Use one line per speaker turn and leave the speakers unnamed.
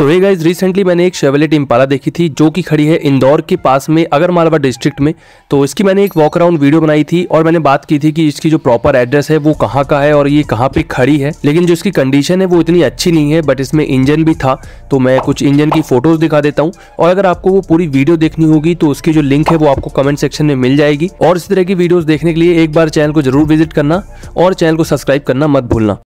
सो hey guys, recently मैंने एक Chevrolet Impala देखी थी जो कि खड़ी है इंदौर के पास में आगरमालवा डिस्ट्रिक्ट में। तो इसकी मैंने एक वॉक अराउंड वीडियो बनाई थी और मैंने बात की थी कि इसकी जो प्रॉपर एड्रेस है वो कहाँ का है और ये कहाँ पे खड़ी है। लेकिन जो इसकी कंडीशन है वो इतनी अच्छी नहीं है, बट इसमें इंजन भी था। तो मैं कुछ इंजन की फोटोज दिखा देता हूँ और अगर आपको वो पूरी वीडियो देखनी होगी तो उसकी जो लिंक है वो आपको कमेंट सेक्शन में मिल जाएगी। और इस तरह की वीडियोज देखने के लिए एक बार चैनल को जरूर विजिट करना और चैनल को सब्सक्राइब करना मत भूलना।